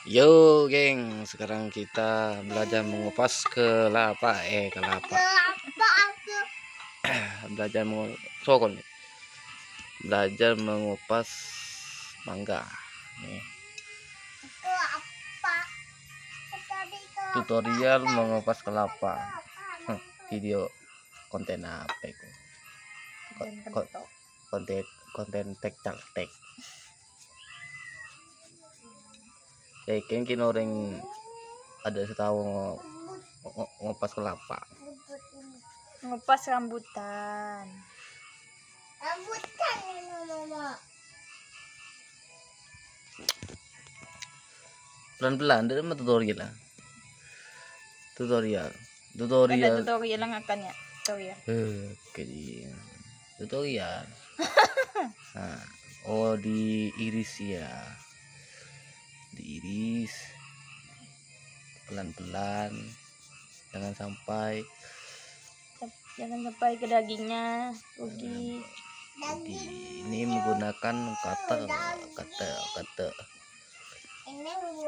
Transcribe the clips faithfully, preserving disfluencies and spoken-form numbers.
Yo, geng, sekarang kita belajar mengupas kelapa, eh kelapa, belajar mengupas, sokol nih, belajar mengupas mangga. Nih, tutorial mengupas kelapa. Hah, video konten apa itu? Ko- Konten konten tek tak tek. Eh, kengkin orang ada setahu ng- ng- ngupas kelapa. Ngupas rambutan. Rambutan ini mama. Pelan-pelan, dari mana tutorial lah. Tutorial, Ada tutorial. tutorial yang akan ya. Tutorial. Eh, kayak tutorial. Nah, oh diiris ya, diiris pelan-pelan, jangan sampai Jangan sampai ke dagingnya rugi. di, ini menggunakan kata kata kata Ini bu.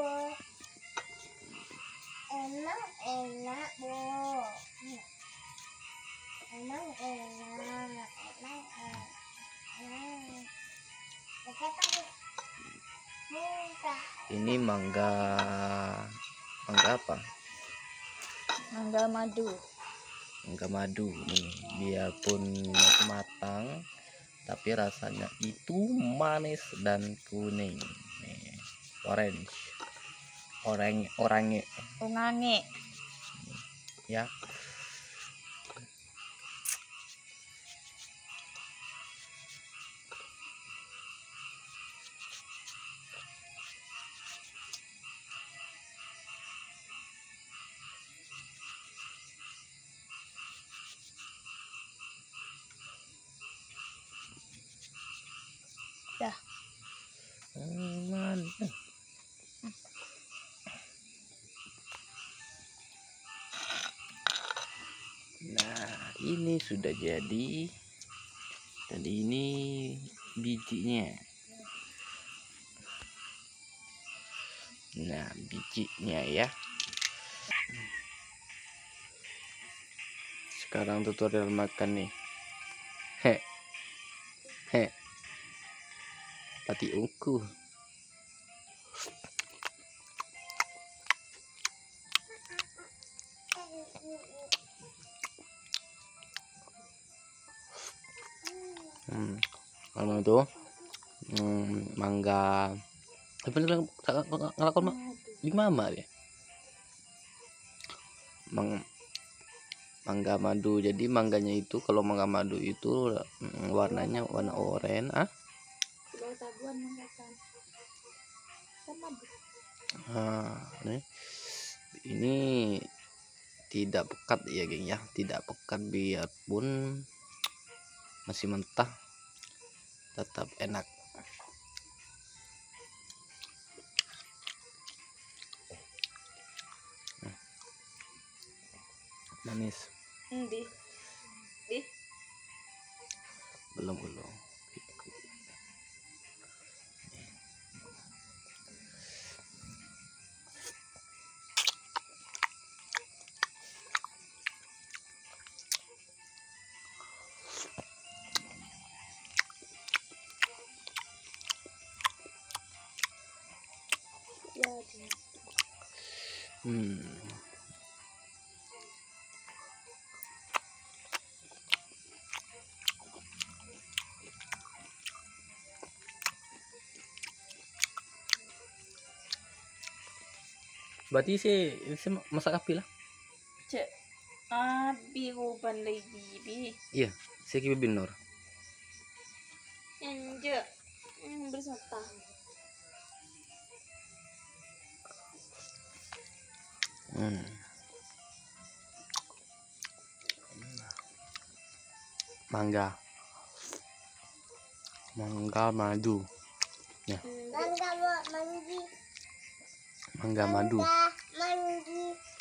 Emang enak bu. Emang enak. Emang enak. ini mangga mangga apa? Mangga madu. Mangga madu nih, biarpun masih matang tapi rasanya itu manis dan kuning nih, orange orang oranye Ongange. ya. Dah. Hmm, nah ini sudah jadi, dan ini bijinya. Nah bijinya ya. Sekarang tutorial makan nih. He he pati ungu. Hmm, kalau itu hmm, mangga. Tapi ngelakon di mama ya. Mang, mangga madu. Jadi mangganya itu, kalau mangga madu itu mm, warnanya warna oranye. Ah, ah nih. Ini tidak pekat ya geng ya, tidak pekat, biarpun masih mentah tetap enak. Manis. Di. Di. Belum belum. Ya, Hmm. Berarti sih ini masak api lah. Cek. Abi ruban lagi bi. Iya, saya kira benar. Enje. Hmm, bersota. Hmm. Mangga. Mangga madu. Ya. Mangga manggi. Mangga madu. Manggi.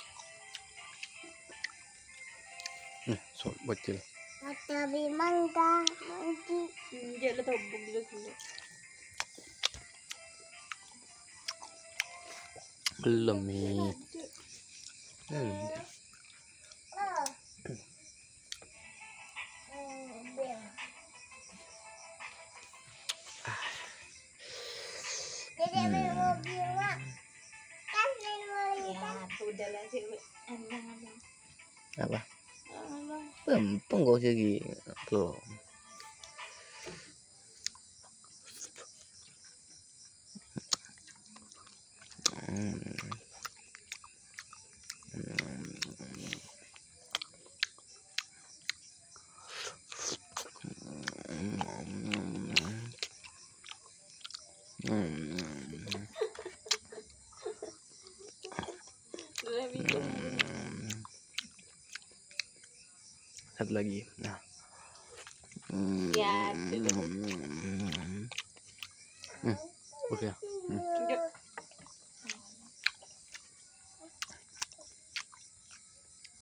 Nih, so bocil. Tapi mangga manggi. Enje le tobok dulu dulu. Belum nih. Hmm. Oh. Hmm, biar. Jadi main mobil mak. Kan main mobil Ya, kan. udah lah sih. Abang, abang. Apa? Abang. Pempeng kok sih tuh. Hmm. Udah bisa. Satu lagi. Nah. Ya, tuh.